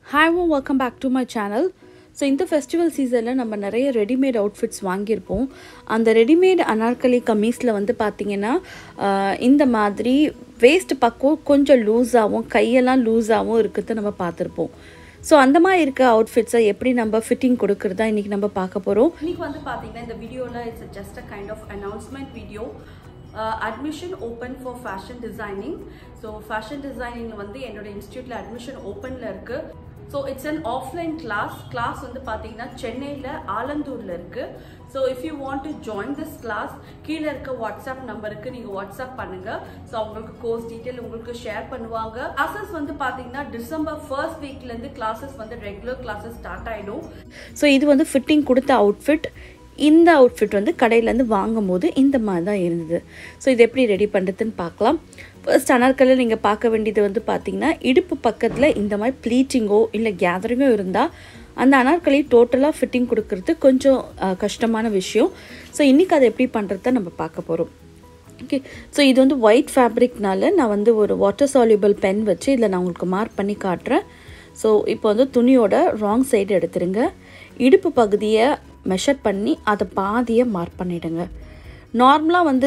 Hi and welcome back to my channel. So in the festival season நம்ம நிறைய readymade outfits வாங்கியிருப்போம். அந்த readymade Anarkali கமீஸில் வந்து பார்த்தீங்கன்னா இந்த மாதிரி வேஸ்ட் பக்கம் கொஞ்சம் லூஸாகவும் கையெல்லாம் லூஸாகவும் இருக்கிறத நம்ம பார்த்துருப்போம். ஸோ அந்த மாதிரி இருக்க அவுட்ஃபிட்ஸை எப்படி நம்ம ஃபிட்டிங் கொடுக்குறதா இன்றைக்கி நம்ம பார்க்க போகிறோம். இன்றைக்கி வந்து பார்த்தீங்கன்னா இந்த வீடியோவில் it's just a kind of announcement video. Admission open for fashion designing. So fashion designing வந்து என்னோட இன்ஸ்டியூட்டில் அட்மிஷன் ஓப்பனில் இருக்குது. So it's an offline class வந்து பார்த்தீங்கன்னா சென்னையில் ஆலந்தூரில் இருக்குது. So if you want to join this class கீழே இருக்க வாட்ஸ்அப் நம்பருக்கு நீங்கள் வாட்ஸ்அப் பண்ணுங்கள். ஸோ அவங்களுக்கு கோர்ஸ் டீட்டெயில் உங்களுக்கு ஷேர் பண்ணுவாங்க. கிளாஸஸ் வந்து பார்த்தீங்கன்னா டிசம்பர் 1st வீக்லேருந்து கிளாஸஸ் வந்து ரெகுலர் கிளாஸஸ் ஸ்டார்ட் ஆகிடும். ஸோ இது வந்து ஃபிட்டிங் கொடுத்த அவுட்ஃபிட். இந்த அவுட்ஃபிட் வந்து கடையிலேருந்து வாங்கும் போது இந்த மாதிரி தான் இருந்தது. ஸோ இது எப்படி ரெடி பண்ணுறதுன்னு பார்க்கலாம். ஃபர்ஸ்ட் அனார்கலியில் நீங்கள் பார்க்க வேண்டியது வந்து பார்த்திங்கன்னா இடுப்பு பக்கத்தில் இந்த மாதிரி ப்ளீட்டிங்கோ இல்லை கேதரிங்கோ இருந்தால் அந்த அனார்கலி டோட்டலாக ஃபிட்டிங் கொடுக்கறது கொஞ்சம் கஷ்டமான விஷயம். ஸோ இன்றைக்கி அதை எப்படி பண்ணுறத நம்ம பார்க்க போகிறோம். ஓகே, ஸோ இது வந்து ஒயிட் ஃபேப்ரிக்னால நான் வந்து ஒரு வாட்டர் சால்யூபிள் பென் வச்சு இதில் நான் உங்களுக்கு மார்க் பண்ணி காட்டுறேன். ஸோ இப்போ வந்து துணியோட ராங் சைடு எடுத்துருங்க. இடுப்பு பகுதியை மெஷர் பண்ணி அதை பாதியை மார்க் பண்ணிவிடுங்க. நார்மலாக வந்து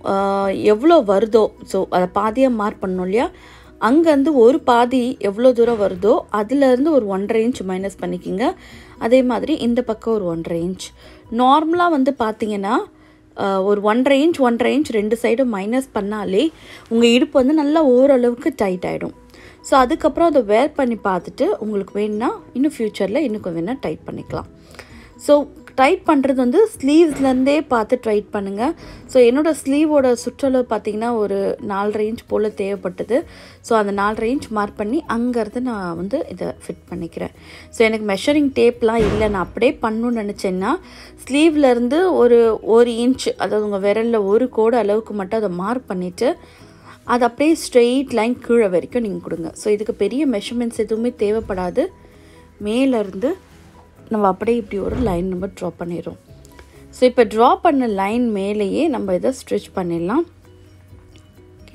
எவ்வளோ வருதோ ஸோ அதை பாதியை மார்க் பண்ணணும் இல்லையா, அங்கேருந்து ஒரு பாதி எவ்வளோ தூரம் வருதோ அதுலேருந்து ஒரு 1.5 இன்ச் மைனஸ் பண்ணிக்கிங்க. அதே மாதிரி இந்த பக்கம் ஒரு 1.5 இன்ச். நார்மலாக வந்து பார்த்திங்கன்னா ஒரு 1.5 இன்ச் ரெண்டு சைடும் மைனஸ் பண்ணாலே உங்கள் இடுப்பு வந்து நல்லா ஓரளவுக்கு டைட் ஆகிடும். ஸோ அதுக்கப்புறம் அதை வேர் பண்ணி பார்த்துட்டு உங்களுக்கு வேணுன்னா இன்னும் ஃப்யூச்சரில் இன்னும் கொஞ்சம் வேணால் டைட் பண்ணிக்கலாம். ஸோ டைட் பண்ணுறது வந்து ஸ்லீவ்ஸ்லேருந்தே பார்த்து டைட் பண்ணுங்கள். ஸோ என்னோடய ஸ்லீவோட சுற்றளவு பார்த்திங்கன்னா ஒரு 4.5 இன்ச் போல் தேவைப்பட்டது. ஸோ அந்த 4.5 இன்ச் மார்க் பண்ணி அங்கேருந்து நான் வந்து இதை ஃபிட் பண்ணிக்கிறேன். ஸோ எனக்கு மெஷரிங் டேப்லாம் இல்லை, நான் அப்படியே பண்ணணும்னு நினச்சேன்னா ஸ்லீவ்லேருந்து ஒரு இன்ச், அதாவது உங்கள் விரலில் ஒரு கோடு அளவுக்கு மட்டும் அதை மார்க் பண்ணிவிட்டு அது அப்படியே ஸ்ட்ரெயிட் லைன் கீழே வரைக்கும் நீங்கள் கொடுங்க. ஸோ இதுக்கு பெரிய மெஷர்மெண்ட்ஸ் எதுவுமே தேவைப்படாது. மேலேருந்து நம்ம அப்படியே இப்படி ஒரு லைன் நம்ம ட்ரா பண்ணிடுறோம். ஸோ இப்போ ட்ரா பண்ண லைன் மேலேயே நம்ம இதை ஸ்டிச் பண்ணிடலாம். ஓகே,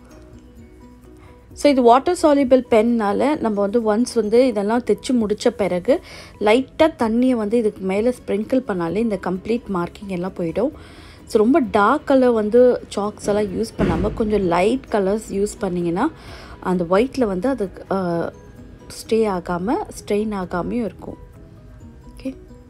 ஸோ இது வாட்டர் சால்யூபிள் பென்னால் நம்ம வந்து ஒன்ஸ் வந்து இதெல்லாம் தைச்சி முடித்த பிறகு லைட்டாக தண்ணியை வந்து இதுக்கு மேலே ஸ்ப்ரிங்கிள் பண்ணாலே இந்த கம்ப்ளீட் மார்க்கிங் எல்லாம் போயிடும். ஸோ ரொம்ப டார்க் கலர் வந்து சாக்ஸ் எல்லாம் யூஸ் பண்ணாமல் கொஞ்சம் லைட் கலர்ஸ் யூஸ் பண்ணிங்கன்னா அந்த ஒயிட்டில் வந்து அது ஸ்டே ஆகாமல் ஸ்ட்ரெயின் ஆகாமையும் இருக்கும். ஓகே,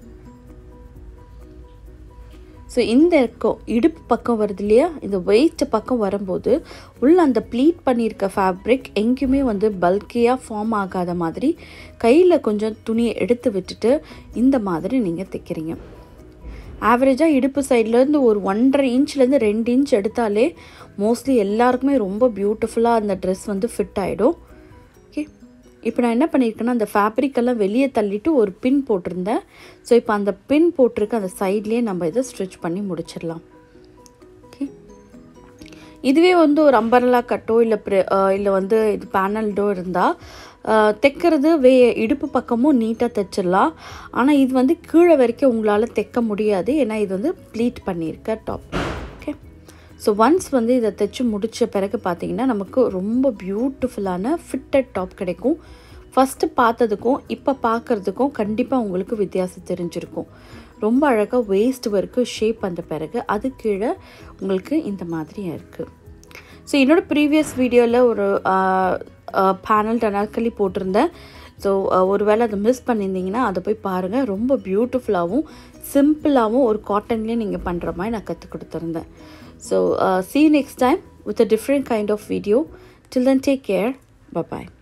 ஸோ இந்த இருக்கும் இடுப்பு பக்கம் வருது இல்லையா, இந்த வெயிட் பக்கம் வரும்போது உள்ள அந்த ப்ளீட் பண்ணியிருக்க ஃபேப்ரிக் எங்கேயுமே வந்து பல்கியாக ஃபார்ம் ஆகாத மாதிரி கையில் கொஞ்சம் துணியை எடுத்து விட்டுட்டு இந்த மாதிரி நீங்கள் தைக்கிறீங்க. ஆவரேஜாக இடுப்பு சைட்லேருந்து ஒரு 1.5 இன்ச்லேருந்து 2 இன்ச் எடுத்தாலே மோஸ்ட்லி எல்லாருக்குமே ரொம்ப பியூட்டிஃபுல்லாக அந்த ட்ரெஸ் வந்து ஃபிட் ஆகிடும். ஓகே, இப்போ நான் என்ன பண்ணியிருக்கேன்னா அந்த ஃபேப்ரிக்கெல்லாம் வெளியே தள்ளிட்டு ஒரு பின் போட்டிருந்தேன். ஸோ இப்போ அந்த பின் போட்டிருக்க அந்த சைட்லேயே நம்ம இதை ஸ்டிச் பண்ணி முடிச்சிடலாம். ஓகே, இதுவே வந்து ஒரு அம்பர்லா கட்டோ இல்லை வந்து இது பேனல்டோ இருந்தால் தைக்கிறது இடுப்பு பக்கமும் நீட்டாக தைச்சிடலாம். ஆனால் இது வந்து கீழே வரைக்கும் உங்களால் தைக்க முடியாது, ஏன்னா இது வந்து ப்ளீட் பண்ணியிருக்க டாப். ஓகே, ஸோ ஒன்ஸ் வந்து இதை தைச்சி முடித்த பிறகு பார்த்திங்கன்னா நமக்கு ரொம்ப பியூட்டிஃபுல்லான ஃபிட்டட் டாப் கிடைக்கும். ஃபஸ்ட்டு பார்த்ததுக்கும் இப்போ பார்க்குறதுக்கும் கண்டிப்பாக உங்களுக்கு வித்தியாசம் தெரிஞ்சிருக்கும். ரொம்ப அழகாக வேஸ்ட் வரைக்கும் ஷேப் வந்த பிறகு அது கீழே உங்களுக்கு இந்த மாதிரி இருக்குது. ஸோ என்னோடய ப்ரீவியஸ் வீடியோவில் ஒரு பேனல் அனார்கலி போட்டிருந்தேன். ஸோ ஒருவேளை அதை மிஸ் பண்ணியிருந்தீங்கன்னா அதை போய் பாருங்கள். ரொம்ப பியூட்டிஃபுல்லாகவும் சிம்பிளாகவும் ஒரு காட்டன்லேயே நீங்கள் பண்ணுற மாதிரி நான் கற்றுக் கொடுத்துருந்தேன். So see you next time with a different kind of video. Till then, take care. Bye-bye.